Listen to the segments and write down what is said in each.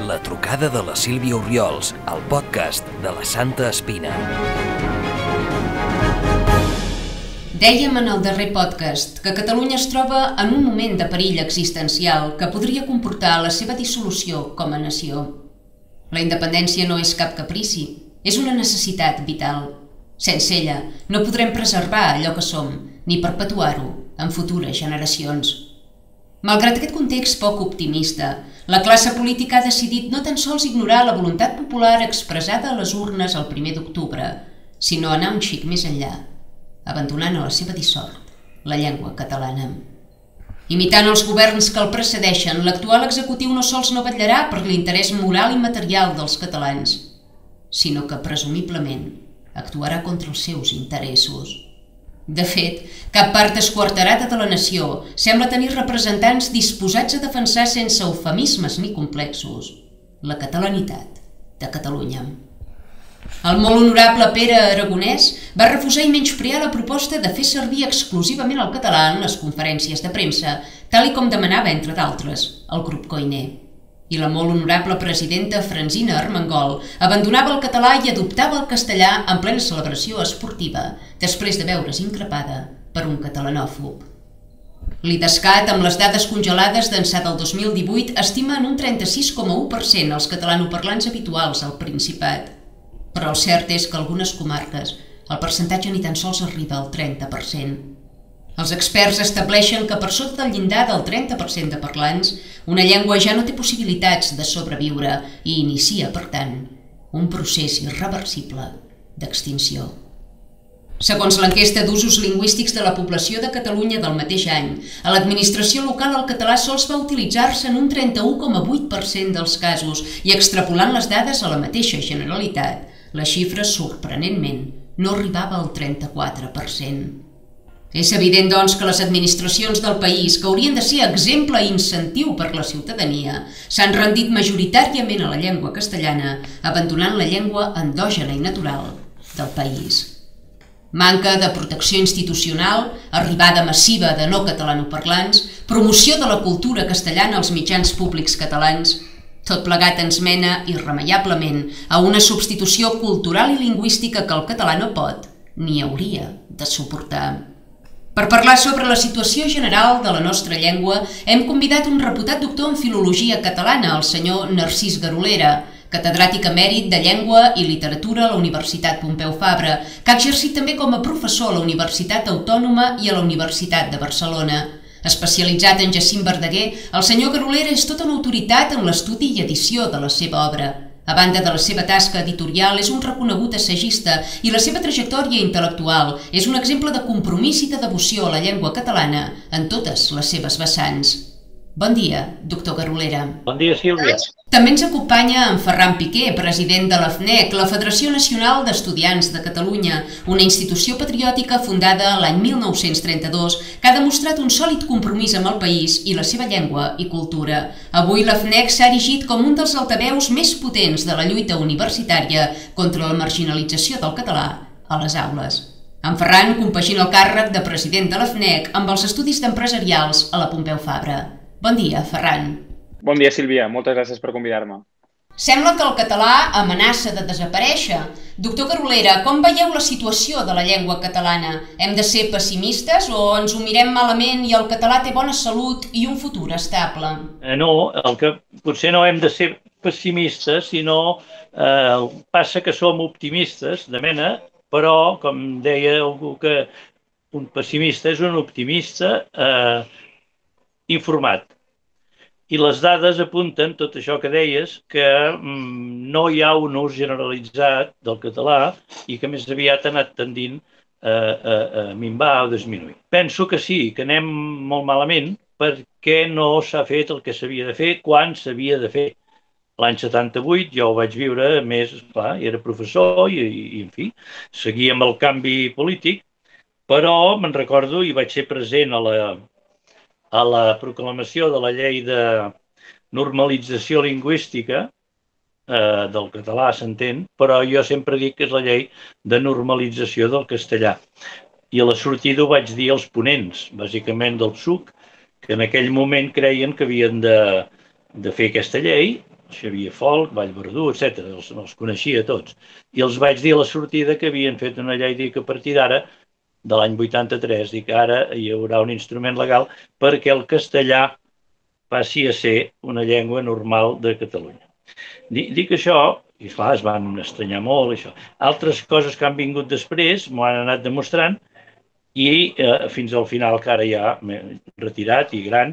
La trucada de la Sílvia Oriols, el podcast de la Santa Espina. Dèiem en el darrer podcast que Catalunya es troba en un moment de perill existencial que podria comportar la seva dissolució com a nació. La independència no és cap caprici, és una necessitat vital. Sense ella no podrem preservar allò que som, ni perpetuar-ho en futures generacions. Malgrat aquest context poc optimista, la classe política ha decidit no tan sols ignorar la voluntat popular expressada a les urnes el 1 d'octubre, sinó anar un xic més enllà, abandonant a la seva dissort la llengua catalana. Imitant els governs que el precedeixen, l'actual executiu no sols no vetllarà per l'interès moral i material dels catalans, sinó que, presumiblement, actuarà contra els seus interessos. De fet, cap part esquarterada de la nació sembla tenir representants disposats a defensar sense eufemismes ni complexos la catalanitat de Catalunya. El molt honorable Pere Aragonès va refusar i menysprear la proposta de fer servir exclusivament el català en les conferències de premsa, tal i com demanava, entre d'altres, el grup Koiné. I la molt honorable presidenta Francina Armengol abandonava el català i adoptava el castellà en plena celebració esportiva, després de veure's increpada per un catalanòfob. L'IDESCAT, amb les dades congelades d'ençà del 2018, estima en un 36,1% els catalanoparlants habituals al Principat. Però el cert és que a algunes comarques el percentatge ni tan sols arriba al 30%. Els experts estableixen que per sota del llindar del 30% de parlants, una llengua ja no té possibilitats de sobreviure i inicia, per tant, un procés irreversible d'extinció. Segons l'enquesta d'usos lingüístics de la població de Catalunya del mateix any, a l'administració local el català sols va utilitzar-se en un 31,8% dels casos i extrapolant les dades a la mateixa Generalitat, la xifra, sorprenentment, no arribava al 34%. És evident, doncs, que les administracions del país, que haurien de ser exemple i incentiu per la ciutadania, s'han rendit majoritàriament a la llengua castellana, abandonant la llengua endògena i natural del país. Manca de protecció institucional, arribada massiva de no catalanoparlants, promoció de la cultura castellana als mitjans públics catalans, tot plegat ens mena irremeiablement a una substitució cultural i lingüística que el català no pot ni hauria de suportar. Per parlar sobre la situació general de la nostra llengua, hem convidat un reputat doctor en filologia catalana, el senyor Narcís Garolera, catedràtic emèrit de Llengua i Literatura a la Universitat Pompeu Fabra, que ha exercit també com a professor a la Universitat Autònoma i a la Universitat de Barcelona. Especialitzat en Jacint Verdaguer, el senyor Garolera és tota una autoritat en l'estudi i edició de la seva obra. A banda de la seva tasca editorial, és un reconegut assagista i la seva trajectòria intel·lectual és un exemple de compromís i de devoció a la llengua catalana en totes les seves vessants. Bon dia, doctor Garolera. Bon dia, Sílvia. També ens acompanya en Ferran Piqué, president de la FNEC, la Federació Nacional d'Estudiants de Catalunya, una institució patriòtica fundada l'any 1932 que ha demostrat un sòlid compromís amb el país i la seva llengua i cultura. Avui la FNEC s'ha erigit com un dels altaveus més potents de la lluita universitària contra la marginalització del català a les aules. En Ferran compagina el càrrec de president de la FNEC amb els estudis d'empresarials a la Pompeu Fabra. Bon dia, Ferran. Bon dia, Sílvia. Moltes gràcies per convidar-me. Sembla que el català amenaça de desaparèixer. Doctor Garolera, com veieu la situació de la llengua catalana? Hem de ser pessimistes o ens ho mirem malament i el català té bona salut i un futur estable? No, el que potser no hem de ser pessimistes, sinó passa que som optimistes de mena, però, com deia algú, que un pessimista és un optimista informat. I les dades apunten, tot això que deies, que no hi ha un ús generalitzat del català i que més aviat ha anat tendint a minvar o disminuir. Penso que sí, que anem molt malament perquè no s'ha fet el que s'havia de fer quan s'havia de fer. L'any 78 jo ho vaig viure més, clar, era professor i en fi, seguia amb el canvi polític, però me'n recordo i vaig ser present a la proclamació de la llei de normalització lingüística del català, s'entén, però jo sempre dic que és la llei de normalització del castellà. I a la sortida ho vaig dir als ponents, bàsicament del PSUC, que en aquell moment creien que havien de fer aquesta llei Xavier Folk, Vallverdú, etc. Els coneixia tots. I els vaig dir a la sortida que havien fet una llei, dic, a partir d'ara, de l'any 83, dic, ara hi haurà un instrument legal perquè el castellà passi a ser una llengua normal de Catalunya. Dic això, i clar, es van estranyar molt, això. Altres coses que han vingut després m'ho han anat demostrant i fins al final, que ara ja m'he retirat i gran,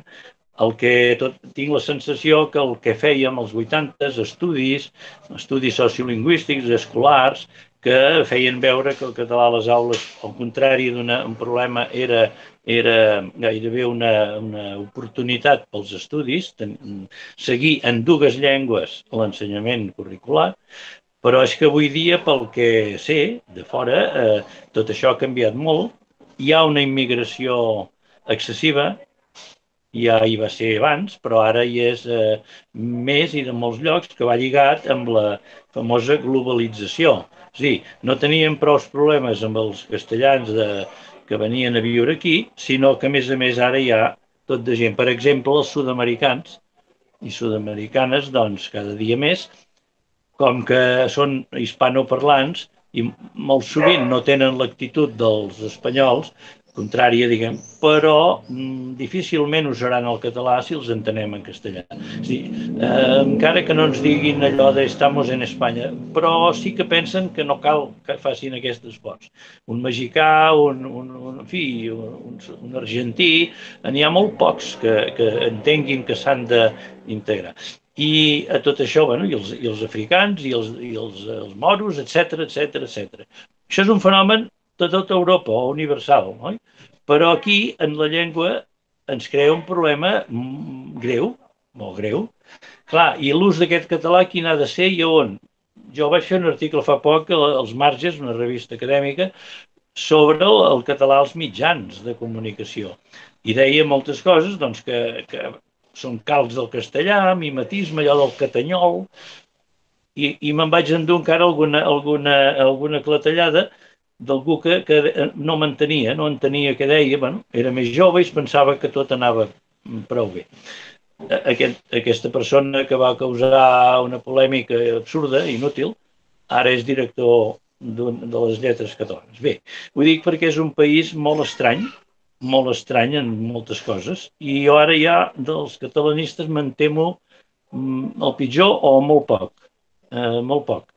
tinc la sensació que el que fèiem als 80, estudis sociolingüístics, escolars, que feien veure que el català a les aules, al contrari d'un problema, era gairebé una oportunitat pels estudis, seguir en dues llengües l'ensenyament curricular, però és que avui dia, pel que sé de fora, tot això ha canviat molt. Hi ha una immigració excessiva, ja hi va ser abans, però ara hi és més i de molts llocs, que va lligat amb la famosa globalització. És a dir, no teníem prou problemes amb els castellans que venien a viure aquí, sinó que, a més, ara hi ha tot de gent. Per exemple, els sud-americans i sud-americanes, doncs, cada dia més, com que són hispanoparlants i molt sovint no tenen l'actitud dels espanyols, contrària, diguem, però difícilment usaran el català si els entenem en castellà. És a dir, encara que no ens diguin allò de estamos en Espanya, però sí que pensen que no cal que facin aquest esforç. Un mexicà, un argentí, n'hi ha molt pocs que entenguin que s'han d'integrar. I a tot això, bueno, i els africans, i els moros, etc. Això és un fenomen de tota Europa, o universal, oi? Però aquí, en la llengua, ens crea un problema greu, molt greu. Clar, i l'ús d'aquest català, quin ha de ser i on? Jo vaig fer un article fa poc als Marges, una revista acadèmica, sobre el català als mitjans de comunicació. I deia moltes coses, doncs, que són calcs del castellà, mimetisme, allò del catanyol, i me'n vaig endur encara alguna clatellada d'algú que no m'entenia, no entenia què deia, bueno, era més jove i es pensava que tot anava prou bé. Aquesta persona que va causar una polèmica absurda, inútil, ara és director de les lletres catalanes. Bé, ho dic perquè és un país molt estrany en moltes coses, i jo ara ja dels catalanistes me'n temo el pitjor o molt poc.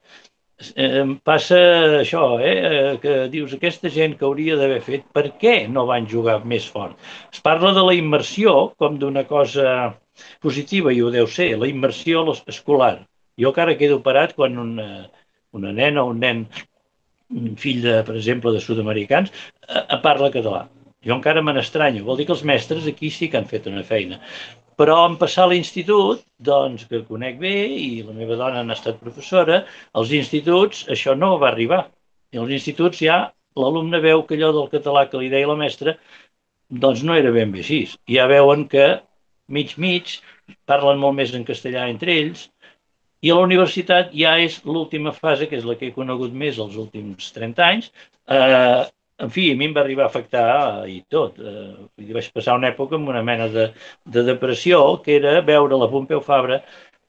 Passa això, que dius, aquesta gent que hauria d'haver fet, per què no van jugar més fort? Es parla de la immersió com d'una cosa positiva, i ho deu ser, la immersió escolar. Jo encara quedo parat quan una nena o un nen, un fill, per exemple, de sud-americans, parla català. Jo encara me n'estranyo, vol dir que els mestres aquí sí que han fet una feina. Però en passar a l'institut, doncs, que conec bé, i la meva dona n'ha estat professora, als instituts això no va arribar. I als instituts ja l'alumne veu que allò del català que li deia la mestra doncs no era ben bé així. Ja veuen que mig parlen molt més en castellà entre ells, i a la universitat ja és l'última fase, que és la que he conegut més els últims 30 anys. En fi, a mi em va arribar a afectar i tot. Vaig passar una època amb una mena de depressió, que era veure la Pompeu Fabra,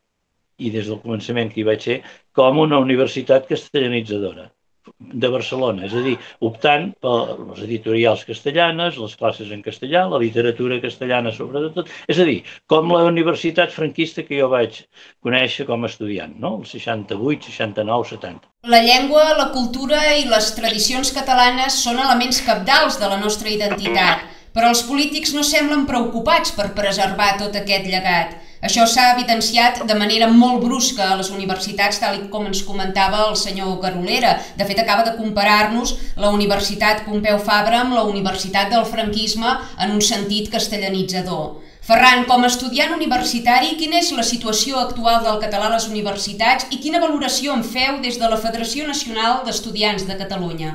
i des del començament que hi vaig ser, com una universitat castellanitzadora de Barcelona, és a dir, optant per les editorials castellanes, les classes en castellà, la literatura castellana sobretot, és a dir, com la universitat franquista que jo vaig conèixer com a estudiant, no? El 68, 69, 70. La llengua, la cultura i les tradicions catalanes són elements cabdals de la nostra identitat, però els polítics no semblen preocupats per preservar tot aquest llegat. Això s'ha evidenciat de manera molt brusca a les universitats, tal com ens comentava el senyor Garolera. De fet, acaba de comparar-nos la Universitat Pompeu Fabra amb la Universitat del Franquisme en un sentit castellanitzador. Ferran, com a estudiant universitari, quina és la situació actual del català a les universitats i quina valoració en feu des de la Federació Nacional d'Estudiants de Catalunya?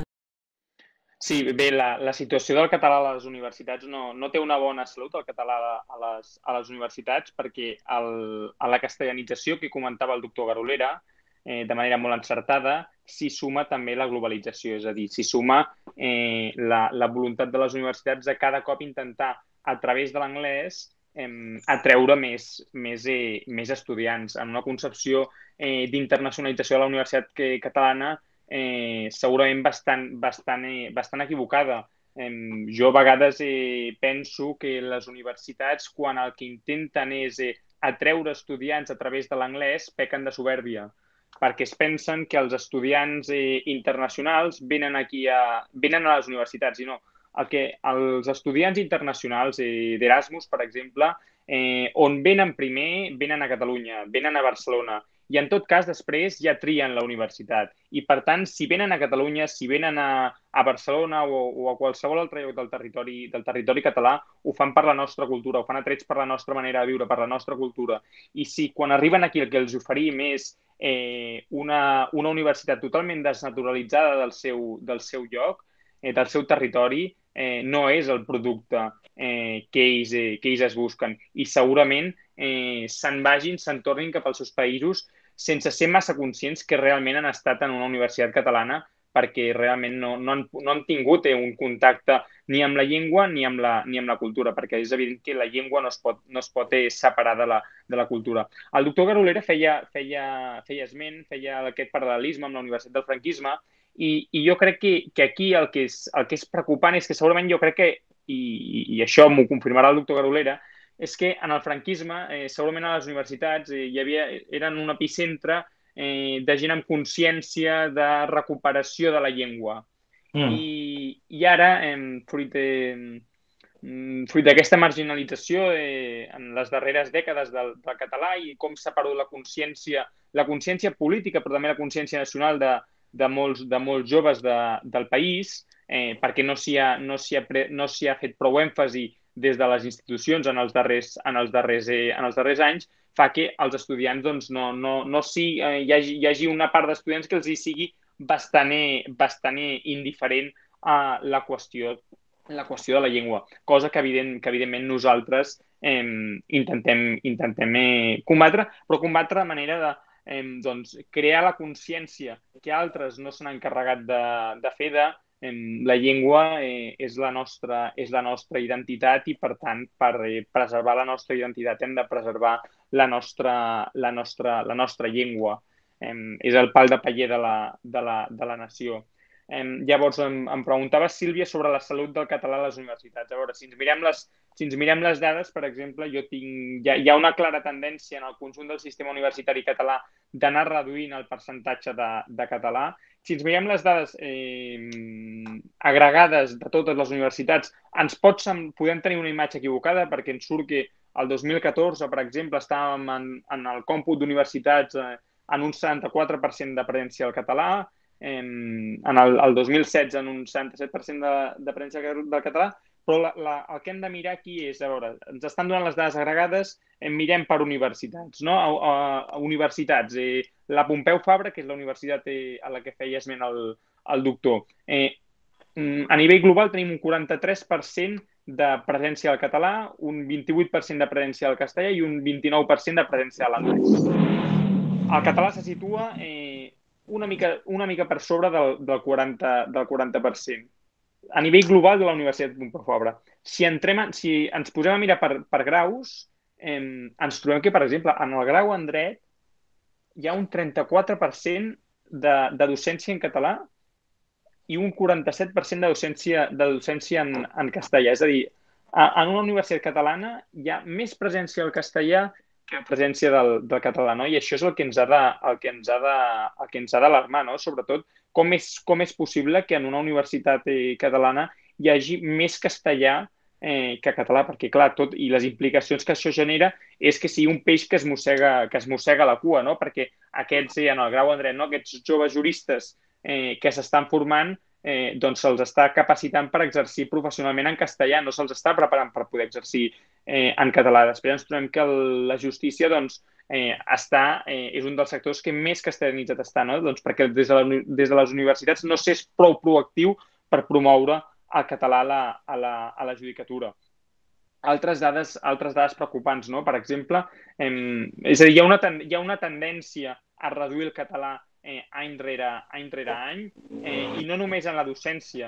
Sí, bé, la situació del català a les universitats no té una bona salut, el català a les universitats, perquè a la castellanització que comentava el doctor Garolera, de manera molt encertada, s'hi suma també la globalització, és a dir, s'hi suma la voluntat de les universitats de cada cop intentar, a través de l'anglès, atreure més estudiants. En una concepció d'internacionalització de la Universitat Catalana segurament bastant equivocada. Jo a vegades penso que les universitats, quan el que intenten és atreure estudiants a través de l'anglès, pequen de supèrbia, perquè es pensen que els estudiants internacionals venen a les universitats, i no. Els estudiants internacionals d'Erasmus, per exemple, on venen primer, venen a Catalunya, venen a Barcelona, i en tot cas després ja trien la universitat. I per tant, si venen a Catalunya, si venen a Barcelona o a qualsevol altre lloc del territori català, ho fan per la nostra cultura, ho fan atrets per la nostra manera de viure, per la nostra cultura. I si quan arriben aquí el que els oferim és una universitat totalment desnaturalitzada del seu lloc, del seu territori, no és el producte que ells es busquen. I segurament se'n tornin cap als seus països sense ser massa conscients que realment han estat en una universitat catalana, perquè realment no han tingut un contacte ni amb la llengua ni amb la cultura, perquè és evident que la llengua no es pot separar de la cultura. El doctor Garolera feia esment, feia aquest paral·lelisme amb la Universitat del Franquisme, i jo crec que aquí el que és preocupant és que segurament jo crec que, i això m'ho confirmarà el doctor Garolera, és que en el franquisme, segurament a les universitats eren un epicentre de gent amb consciència de recuperació de la llengua. I ara, fruit d'aquesta marginalització en les darreres dècades del català i com s'ha perdut la consciència política, però també la consciència nacional de molts joves del país, perquè no s'hi ha fet prou èmfasi des de les institucions en els darrers anys, fa que els estudiants hi hagi una part d'estudiants que els hi sigui bastant indiferent a la qüestió de la llengua, cosa que evidentment nosaltres intentem combatre, però combatre de manera de crear la consciència que altres no s'han encarregat de fer la llengua és la nostra identitat i, per tant, per preservar la nostra identitat hem de preservar la nostra llengua. És el pal de paller de la nació. Llavors, em preguntava, Sílvia, sobre la salut del català a les universitats. A veure, si ens mirem les dades, per exemple, hi ha una clara tendència en el conjunt del sistema universitari català d'anar reduint el percentatge de català. Si ens mirem les dades agregades de totes les universitats, podem tenir una imatge equivocada, perquè ens surt que el 2014, per exemple, estàvem en el còmput d'universitats en un 74% de presència del català, el 2016 en un 77% de presència del català, però el que hem de mirar aquí és, a veure, ens estan donant les dades agregades, mirem per universitats, no? Universitats, la Pompeu Fabra, que és la universitat a la que feia esment el doctor. A nivell global tenim un 43% de presència del català, un 28% de presència del castellà i un 29% de presència de l'anglès. El català se situa una mica per sobre del 40%. A nivell global de la Universitat Pompeu Fabra. Si ens posem a mirar per graus, ens trobem que, per exemple, en el grau en dret hi ha un 34% de docència en català i un 47% de docència en castellà. És a dir, en una universitat catalana hi ha més presència del castellà que presència del català, no? I això és el que ens ha d'alarmar, no? Sobretot, com és possible que en una universitat catalana hi hagi més castellà que català, perquè, clar, i les implicacions que això genera és que sigui un peix que es mossega la cua, no? Perquè aquests, en el grau en dret, no? Aquests joves juristes que s'estan formant, doncs se'ls està capacitant per exercir professionalment en castellà, no se'ls està preparant per poder exercir en català. Després ens trobem que la justícia és un dels sectors que més castellanitzat està, no? Doncs perquè des de les universitats no s'és prou proactiu per promoure el català a la judicatura. Altres dades preocupants, no? Per exemple, és a dir, hi ha una tendència a reduir el català any rere any, i no només en la docència,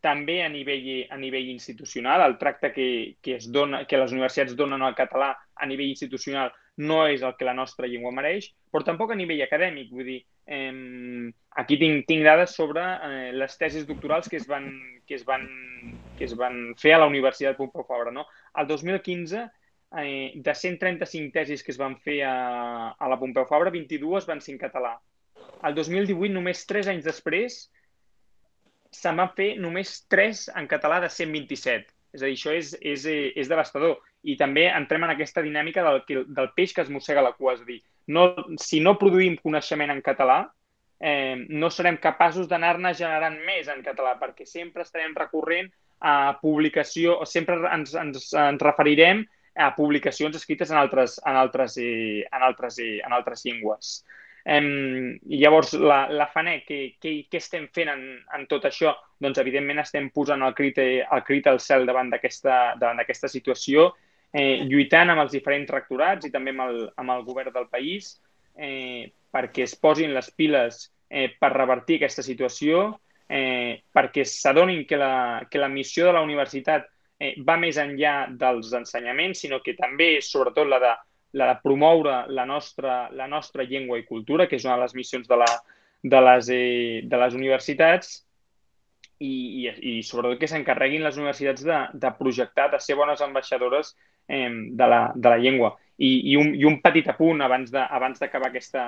també a nivell institucional. El tracte que les universitats donen al català a nivell institucional no és el que la nostra llengua mereix, però tampoc a nivell acadèmic. Vull dir, aquí tinc dades sobre les tesis doctorals que es van fer a la Universitat Pompeu Fabra, no? El 2015, de 135 tesis que es van fer a la Pompeu Fabra, 22 van ser en català. El 2018, només 3 anys després, se'n van fer només 3 en català de 127. És a dir, això és devastador. I també entrem en aquesta dinàmica del peix que es mossega la cua. És a dir, si no produïm coneixement en català, no serem capaços d'anar-ne generant més en català, perquè sempre estarem recorrent a publicació, o sempre ens referirem a publicacions escrites en altres llengües. Llavors, la FANEC, què estem fent en tot això? Doncs, evidentment, estem posant el crit al cel davant d'aquesta situació, lluitant amb els diferents rectorats i també amb el govern del país perquè es posin les piles per revertir aquesta situació, perquè s'adonin que la missió de la universitat va més enllà dels ensenyaments, sinó que també, sobretot, la de promoure la nostra llengua i cultura, que és una de les missions de les universitats, i sobretot que s'encarreguin les universitats de projectar, de ser bones ambaixadores de la llengua. I un petit apunt abans d'acabar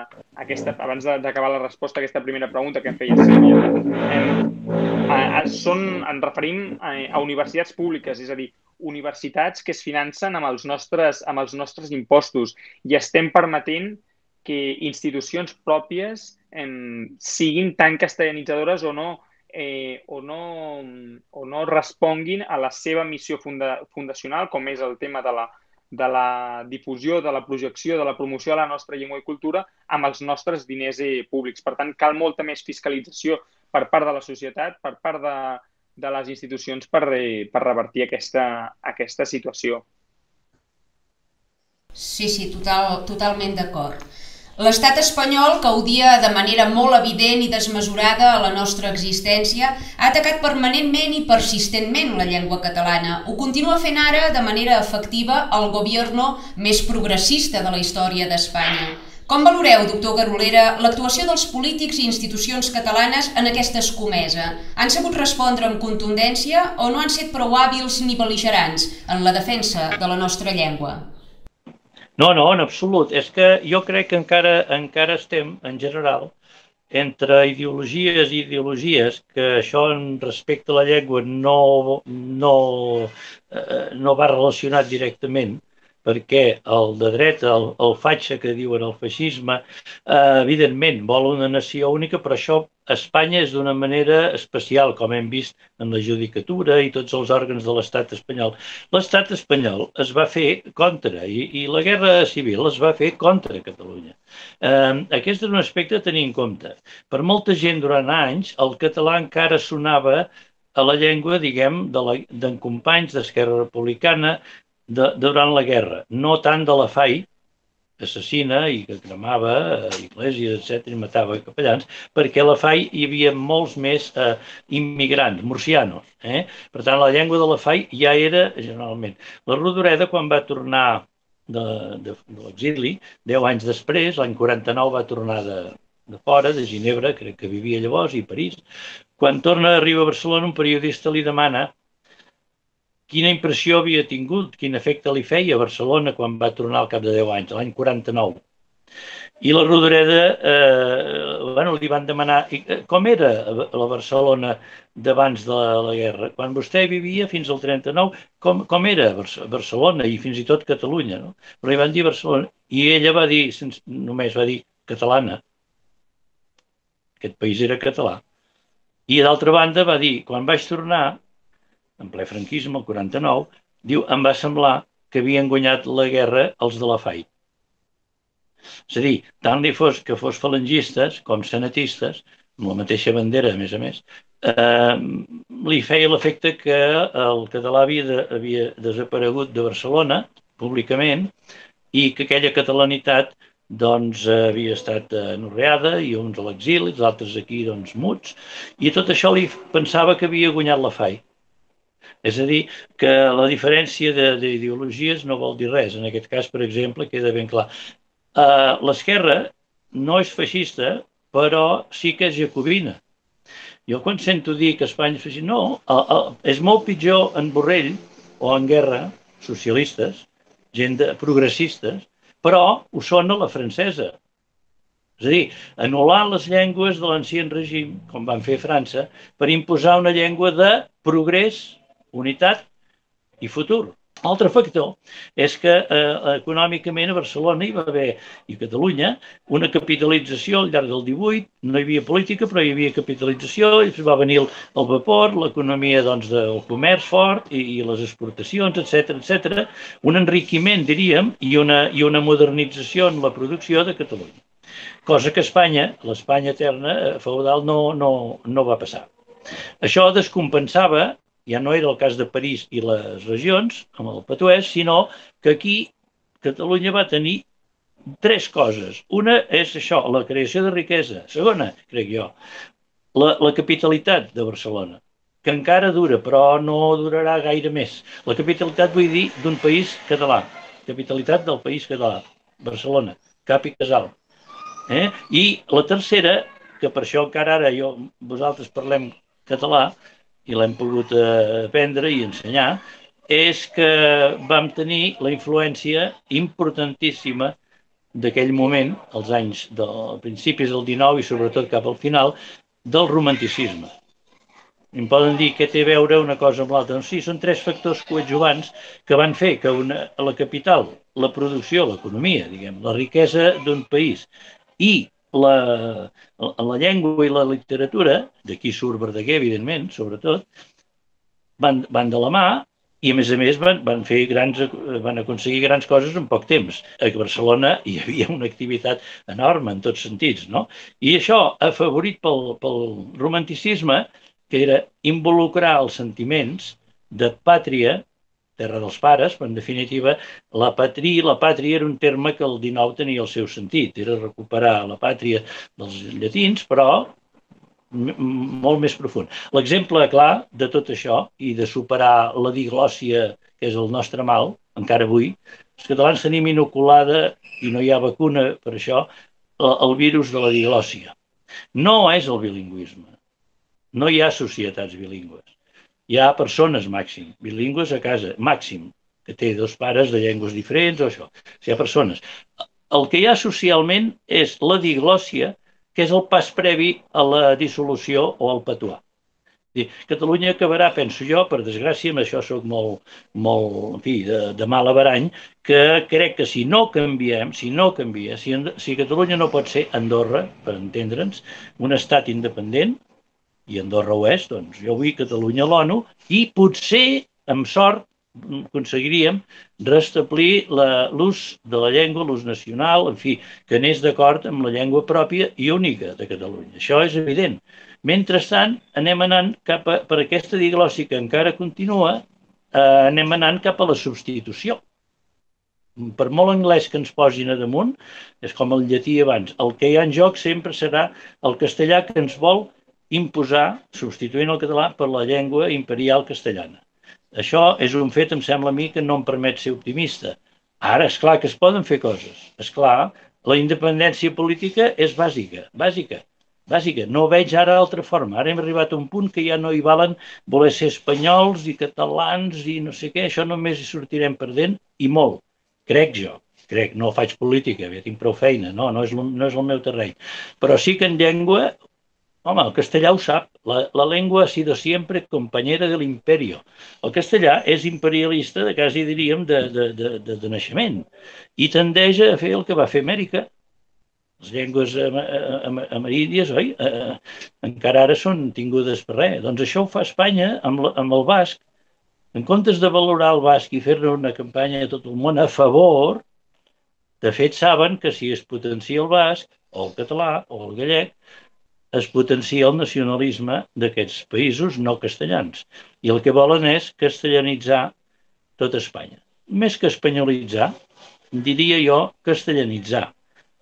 la resposta a aquesta primera pregunta que em feia Sílvia. Ens referim a universitats públiques, és a dir, universitats que es financen amb els nostres impostos, i estem permetent que institucions pròpies siguin tan castellanitzadores o no responguin a la seva missió fundacional, com és el tema de la difusió, de la projecció, de la promoció de la nostra llengua i cultura amb els nostres diners públics. Per tant, cal molta més fiscalització per part de la societat, per part de les institucions per revertir aquesta situació. Sí, totalment d'acord. L'estat espanyol, que odia de manera molt evident i desmesurada la nostra existència, ha atacat permanentment i persistentment la llengua catalana. Ho continua fent ara de manera efectiva el gobierno més progressista de la història d'Espanya. Com valoreu, doctor Garolera, l'actuació dels polítics i institucions catalanes en aquesta escomesa? Han sabut respondre amb contundència o no han set prou hàbils ni bel·ligerants en la defensa de la nostra llengua? No, en absolut. És que jo crec que encara estem, en general, entre ideologies i ideologies, que això respecte a la llengua no va relacionat directament, perquè el de dreta, el fatxa que diuen el feixisme, evidentment vol una nació única, però això a Espanya és d'una manera especial, com hem vist en la judicatura i tots els òrgans de l'estat espanyol. L'estat espanyol es va fer contra, i la guerra civil es va fer contra Catalunya. Aquest és un aspecte a tenir en compte. Per molta gent durant anys, el català encara sonava a la llengua, diguem, d'en companys d'Esquerra Republicana, durant la guerra, no tant de la FAI, assassina i que cremava esglésies, etc., i matava capellans, perquè a la FAI hi havia molts més immigrants, murcianos. Per tant, la llengua de la FAI ja era, generalment. La Rodoreda, quan va tornar de l'exili, 10 anys després, l'any 49 va tornar de fora, de Ginebra, crec que vivia llavors, i París. Quan torna a arribar a Barcelona, un periodista li demana quina impressió havia tingut, quin efecte li feia a Barcelona quan va tornar al cap de 10 anys, l'any 49. I la Rodoreda li van demanar com era la Barcelona d'abans de la guerra. Quan vostè vivia fins al 39, com era Barcelona i fins i tot Catalunya, no? Però li van dir Barcelona. I ella va dir, només va dir catalana. Aquest país era català. I d'altra banda va dir, quan vaig tornar, en ple franquisme, el 49, diu, em va semblar que havien guanyat la guerra els de la FAI. És a dir, tant li fos que fos falangistes com senatistes, amb la mateixa bandera, a més, li feia l'efecte que el català havia desaparegut de Barcelona, públicament, i que aquella catalanitat doncs havia estat anorreada i uns a l'exili, els altres aquí doncs muts, i tot això li pensava que havia guanyat la FAI. És a dir, que la diferència d'ideologies no vol dir res. En aquest cas, per exemple, queda ben clar. L'esquerra no és feixista, però sí que és jacobina. Jo quan sento dir que Espanya és feixista, no, és molt pitjor en Borrell o en Guerra, socialistes, gent progressistes, però ho són a la francesa. És a dir, anul·lar les llengües de l'ancien règim, com van fer a França, per imposar una llengua de progrés, unitat i futur. Altre factor és que econòmicament a Barcelona hi va haver, i a Catalunya, una capitalització al llarg del 18, no hi havia política, però hi havia capitalització, i va venir el vapor, l'economia doncs, del comerç fort i les exportacions, etc. Un enriquiment, diríem, i una modernització en la producció de Catalunya. Cosa que Espanya, l'Espanya eterna, feudal, no va passar. Això descompensava, ja no era el cas de París i les regions, amb el patuès, sinó que aquí Catalunya va tenir tres coses. Una és això, la creació de riquesa. Segona, crec jo, la capitalitat de Barcelona, que encara dura, però no durarà gaire més. La capitalitat vull dir d'un país català, capitalitat del país català, Barcelona, cap i casal. I la tercera, que per això encara ara vosaltres parlem català, i l'hem pogut aprendre i ensenyar, és que vam tenir la influència importantíssima d'aquell moment, als anys principis del XIX i sobretot cap al final, del romanticisme. Em poden dir què té a veure una cosa amb l'altra. Sí, són tres factors coadjuvants que van fer que la capital, la producció, l'economia, diguem, la riquesa d'un país i la llengua i la literatura, d'aquí surt Verdaguer, evidentment, sobretot, van de la mà i, a més, van aconseguir grans coses en poc temps. A Barcelona hi havia una activitat enorme en tots sentits, no? I això, afavorit pel romanticisme, que era involucrar els sentiments de pàtria, terra dels pares, però en definitiva la pàtria era un terme que el XIX tenia el seu sentit, era recuperar la pàtria dels llatins, però molt més profund. L'exemple clar de tot això i de superar la diglòssia, que és el nostre mal, encara avui, els catalans tenim inoculada, i no hi ha vacuna per això, el virus de la diglòssia. No és el bilingüisme. No hi ha societats bilingües. Hi ha persones màxim, bilingües a casa, màxim, que té dos pares de llengües diferents o això. Hi ha persones. El que hi ha socialment és la diglòssia, que és el pas previ a la dissolució o al patuà. Catalunya acabarà, penso jo, per desgràcia, amb això soc molt en fi, de mal averany, que crec que si no canviem, si Catalunya no pot ser Andorra, per entendre'ns, un estat independent, i Andorra ho és, doncs jo vull Catalunya a l'ONU i potser, amb sort, aconseguiríem restablir l'ús de la llengua, l'ús nacional, en fi, que anés d'acord amb la llengua pròpia i única de Catalunya. Això és evident. Mentrestant, anem anant per aquesta diglòssia que encara continua, anem anant cap a la substitució. Per molt anglès que ens posin a damunt, és com el llatí abans, el que hi ha en joc sempre serà el castellà que ens vol imposar, substituint el català per la llengua imperial castellana. Això és un fet, em sembla a mi, que no em permet ser optimista. Ara, esclar que es poden fer coses. Esclar, la independència política és bàsica. No veig ara altra forma. Ara hem arribat a un punt que ja no hi valen voler ser espanyols i catalans i no sé què. Això només hi sortirem perdent i molt. Crec jo. No faig política, ja tinc prou feina. No és el meu terreny. Però sí que en llengua... Home, el castellà ho sap. La llengua ha sido siempre compañera del imperio. El castellà és imperialista, quasi diríem, de naixement. I tendeix a fer el que va fer Amèrica. Les llengües ameríndies, oi? Encara ara són tingudes per res. Doncs això ho fa Espanya amb el basc. En comptes de valorar el basc i fer-ne una campanya a tot el món a favor, de fet saben que si es potencia el basc, o el català, o el gallec, es potencia el nacionalisme d'aquests països no castellans. I el que volen és castellanitzar tot Espanya. Més que espanyolitzar, diria jo castellanitzar.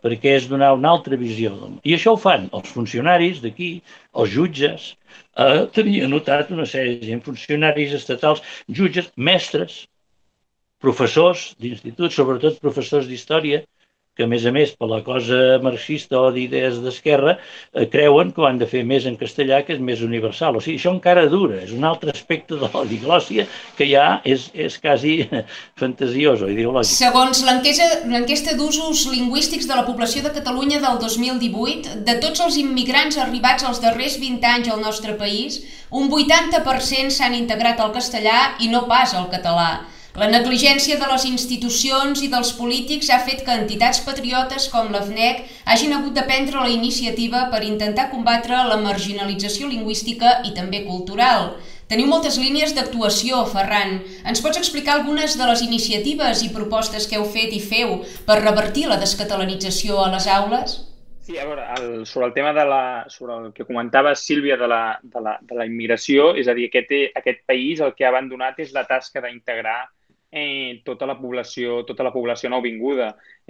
perquè és donar una altra visió. I això ho fan els funcionaris d'aquí, els jutges, tenia notat una sèrie de gent, funcionaris estatals, jutges, mestres, professors d'instituts, sobretot professors d'història, que a més, per la cosa marxista o d'idees d'esquerra, creuen que ho han de fer més en castellà, que és més universal. O sigui, això encara dura, és un altre aspecte de la diglòssia que ja és quasi fantasiós o ideològic. Segons l'enquesta d'usos lingüístics de la població de Catalunya del 2018, de tots els immigrants arribats els darrers 20 anys al nostre país, un 80% s'han integrat al castellà i no pas al català. La negligència de les institucions i dels polítics ha fet que entitats patriotes com la FNEC hagin hagut de prendre la iniciativa per intentar combatre la marginalització lingüística i també cultural. Teniu moltes línies d'actuació, Ferran. Ens pots explicar algunes de les iniciatives i propostes que heu fet i feu per revertir la descatalanització a les aules? Sí, a veure, sobre el tema sobre el que comentava Sílvia de la immigració, és a dir, aquest país el que ha abandonat és la tasca d'integrar tota la població nouvinguda.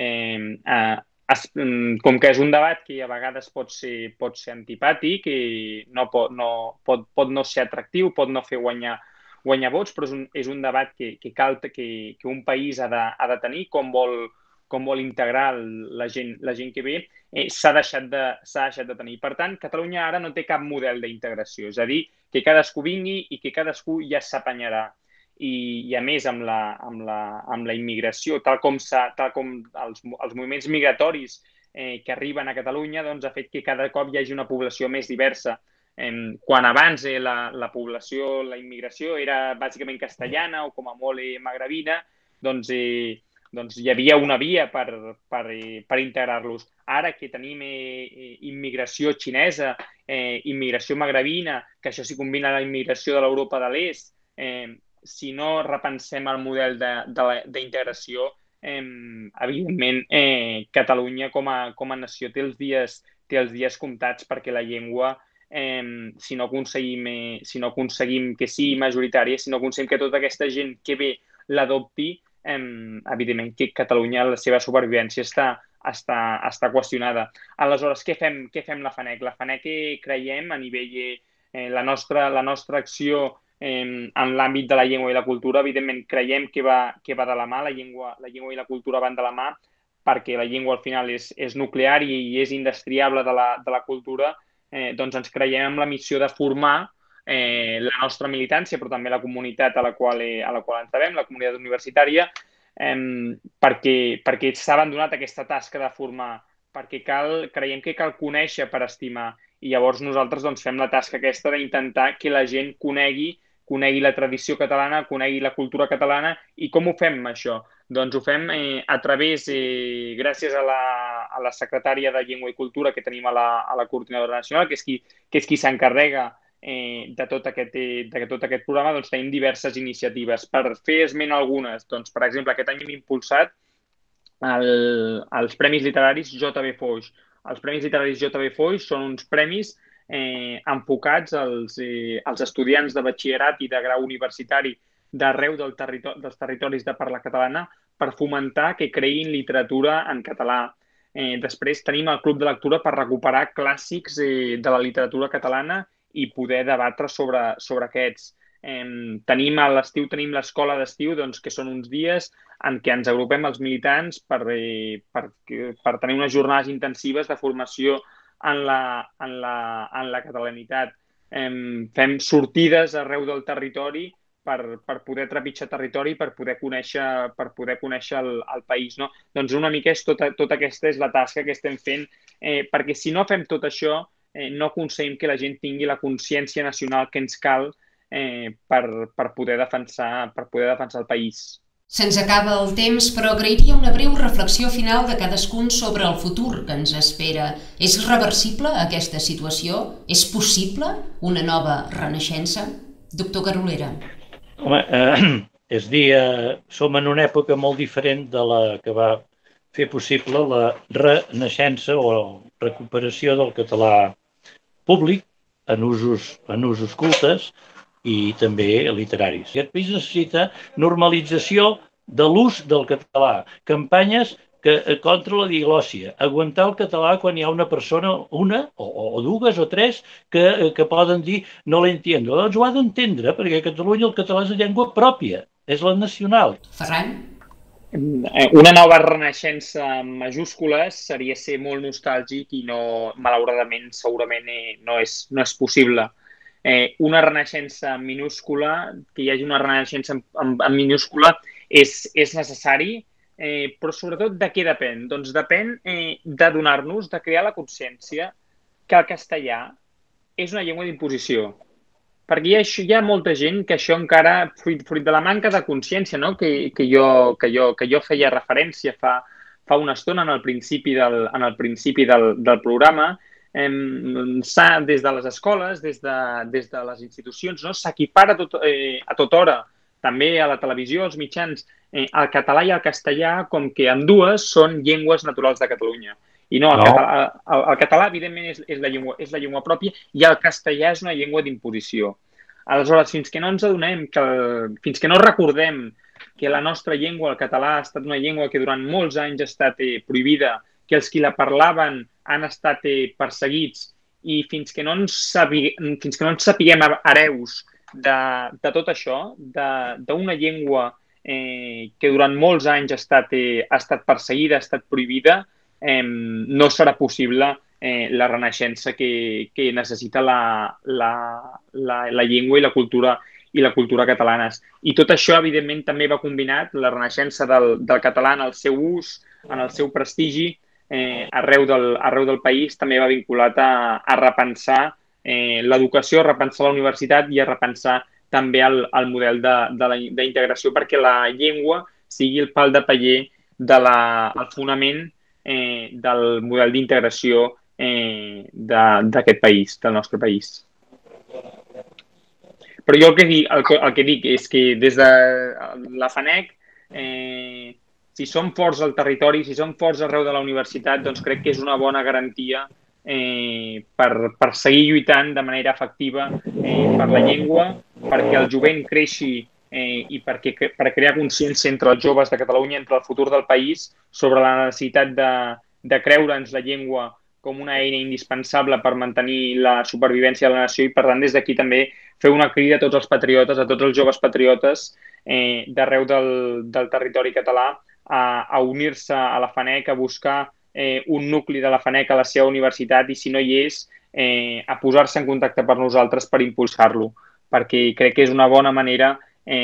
Com que és un debat que a vegades pot ser antipàtic i pot no ser atractiu, pot no fer guanyar vots, però és un debat que un país ha de tenir, com vol integrar la gent que ve, s'ha deixat de tenir. Per tant, Catalunya ara no té cap model d'integració, és a dir, que cadascú vingui i que cadascú ja s'apanyarà. I a més, amb la immigració, tal com els moviments migratoris que arriben a Catalunya, doncs ha fet que cada cop hi hagi una població més diversa. Quan abans la població, la immigració era bàsicament castellana o com a molt magrebina, doncs hi havia una via per integrar-los. Ara que tenim immigració xinesa, immigració magrebina, que això s'hi combina la immigració de l'Europa de l'Est, si no repensem el model d'integració, evidentment Catalunya com a nació té els dies comptats, perquè la llengua, si no aconseguim que sigui majoritària, si no aconseguim que tota aquesta gent que ve l'adopti, evidentment que Catalunya, la seva supervivència està qüestionada. Aleshores, què fem la FNEC? La FNEC creiem a nivell, la nostra acció en l'àmbit de la llengua i la cultura, evidentment creiem que va de la mà, la llengua i la cultura van de la mà, perquè la llengua al final és nuclear i és indestriable de la cultura. Doncs ens creiem amb la missió de formar la nostra militància, però també la comunitat a la qual ens devem, la comunitat universitària, perquè s'ha abandonat aquesta tasca de formar, perquè creiem que cal conèixer per estimar, i llavors nosaltres fem la tasca aquesta d'intentar que la gent conegui la tradició catalana, conegui la cultura catalana. I com ho fem, això? Doncs ho fem a través, gràcies a la secretària de Llengua i Cultura que tenim a la Coordinadora Nacional, que és qui s'encarrega de tot aquest programa. Doncs tenim diverses iniciatives. Per fer esment algunes, doncs, per exemple, aquest any hem impulsat els Premis Literaris JB Foix. Els Premis Literaris JB Foix són uns premis enfocats als estudiants de batxillerat i de grau universitari d'arreu dels territoris de parla catalana per fomentar que creïn literatura en català. Després tenim el Club de Lectura per recuperar clàssics de la literatura catalana i poder debatre sobre aquests. A l'estiu tenim l'Escola d'Estiu, que són uns dies en què ens agrupem els militants per tenir unes jornades intensives de formació en la catalanitat. Fem sortides arreu del territori per poder trepitjar territori, per poder conèixer el país. Doncs una mica tota aquesta és la tasca que estem fent, perquè si no fem tot això, no aconseguim que la gent tingui la consciència nacional que ens cal per poder defensar el país. Se'ns acaba el temps, però agrairia una breu reflexió final de cadascun sobre el futur que ens espera. És reversible aquesta situació? És possible una nova renaixença? Doctor Garolera. Home, som en una època molt diferent de la que va fer possible la renaixença o recuperació del català públic en usos cultes i també literaris. Aquest país necessita normalització de l'ús del català, campanyes contra la diglòssia, aguantar el català quan hi ha una persona, una o dues o tres, que poden dir no l'entiendo. Doncs ho ha d'entendre, perquè a Catalunya el català és la llengua pròpia, és la nacional. Ferran? Una nova renaixença en majúscules seria ser molt nostàlgic i no, malauradament, segurament no és possible. Una renaixença en minúscula, que hi hagi una renaixença en minúscula, és necessari, però sobretot de què depèn? Doncs depèn de donar-nos, de crear la consciència que el castellà és una llengua d'imposició. Perquè hi ha molta gent que això encara, fruit de la manca de consciència, no? que jo feia referència fa una estona en el principi del programa, des de les escoles, des de les institucions, no? S'equipara a tota hora, també a la televisió, als mitjans, el català i el castellà com que ambdues són llengües naturals de Catalunya. I no, el català, evidentment, és la llengua pròpia i el castellà és una llengua d'imposició. Aleshores, fins que no ens adonem, fins que no recordem que la nostra llengua, el català, ha estat una llengua que durant molts anys ha estat prohibida, que els qui la parlaven han estat perseguits i fins que no ens sapiguem hereus de tot això, d'una llengua que durant molts anys ha estat perseguida, ha estat prohibida, no serà possible la renaixença que necessita la llengua i la cultura catalanes. I tot això, evidentment, també va combinat, la renaixença del català en el seu ús, en el seu prestigi, arreu del país, també va vinculat a repensar l'educació, a repensar la universitat i a repensar també el model d'integració perquè la llengua sigui el pal de paller el fonament del model d'integració d'aquest país, del nostre país. Però jo el que dic és que des de la FANEC, si som forts al territori, si som forts arreu de la universitat, doncs crec que és una bona garantia per seguir lluitant de manera efectiva per la llengua, perquè el jovent creixi i per crear consciència entre els joves de Catalunya, entre el futur del país, sobre la necessitat de creure'ns la llengua com una eina indispensable per mantenir la supervivència de la nació i, per tant, des d'aquí també fer una crida a tots els patriotes, a tots els joves patriotes d'arreu del territori català a unir-se a la FANEC, a buscar un nucli de la FANEC a la seva universitat i, si no hi és, a posar-se en contacte per nosaltres per impulsar-lo, perquè crec que és una bona manera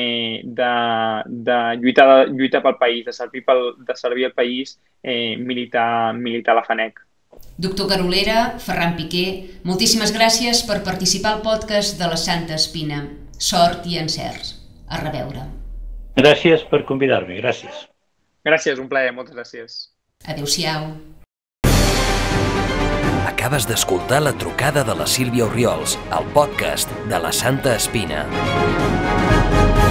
de lluitar pel país, de servir al país, militar a la FANEC. Doctor Garolera, Ferran Piqué, moltíssimes gràcies per participar al podcast de la Santa Espina. Sort i encerts. A reveure. Gràcies per convidar-me, gràcies. Gràcies, un plaer, moltes gràcies. Adéu-siau. Acabes d'escoltar la trucada de la Sílvia Orriols, al podcast de la Santa Espina.